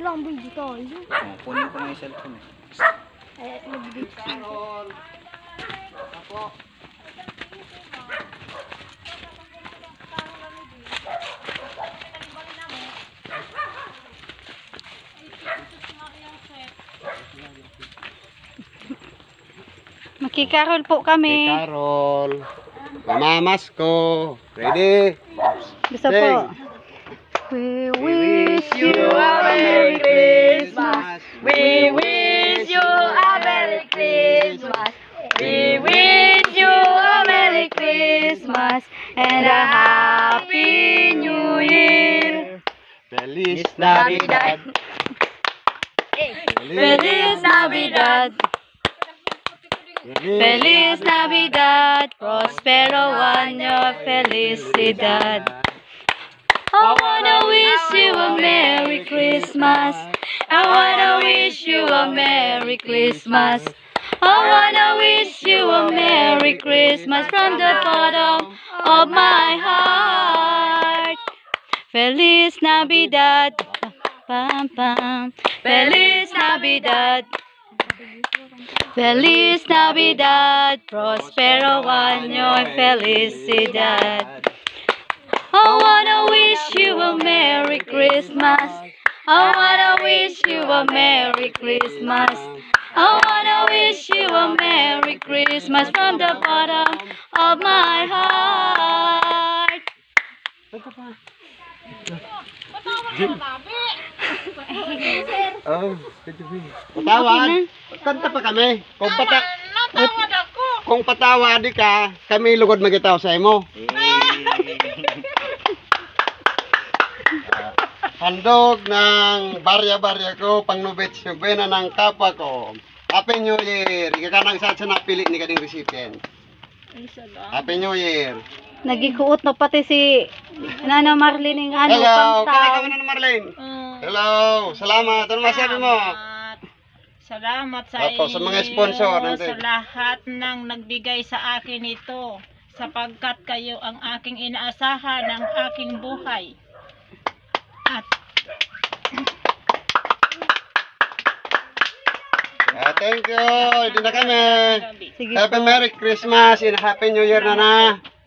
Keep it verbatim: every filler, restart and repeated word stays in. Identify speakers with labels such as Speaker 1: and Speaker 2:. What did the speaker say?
Speaker 1: lang digital.
Speaker 2: Oh, kunin ko na yung cellphone.
Speaker 1: Eh, mag-digital.
Speaker 3: Kapwa.
Speaker 1: Makikarol po kami.
Speaker 3: Carol. Mamamas ko. Ready?
Speaker 1: Gusto
Speaker 3: Sing.
Speaker 1: po. We wish you a Merry Christmas. We wish you a Merry Christmas. We wish you a Merry Christmas and a Happy New Year.
Speaker 3: Feliz Navidad.
Speaker 1: Feliz Navidad. Feliz Navidad. Prospero año. Felicidad. I wanna wish you a Merry Christmas. I wanna wish you a Merry Christmas. I wanna wish you a Merry Christmas from the bottom of my heart. Feliz Navidad. Pam pam. Feliz Navidad. Feliz Navidad. Prospero año. Felicidad. I wanna wish you a Merry Christmas. I wanna wish you a Merry Christmas. I wanna wish you a Merry Christmas from the bottom of my heart.
Speaker 3: Oh, patawad. Kanta pa kami. Kung pata Kung patawad ka, kami lugod magitaw sa imo. Handog ng Barya-Barya ko, Pangnoche, Buena ng Kapwa ko. Happy New Year. Ika ka nang sa napili ni kading recipient. Happy New Year.
Speaker 1: Nagikuot na pati si Nana Marlene ng ano,
Speaker 3: Hello,
Speaker 1: kanta.
Speaker 3: kaya ka na Marlene. Hello, salamat. Ano masabi mo?
Speaker 4: Salamat sa
Speaker 3: Opo, sa mga sponsor,
Speaker 4: inyo,
Speaker 3: nandun.
Speaker 4: sa lahat ng nagbigay sa akin ito, sapagkat kayo ang aking inaasahan ng aking buhay. At
Speaker 3: Ah, thank you. Hindi na kami.
Speaker 1: Sige
Speaker 3: Happy
Speaker 1: po.
Speaker 3: Merry Christmas and Happy New Year na na.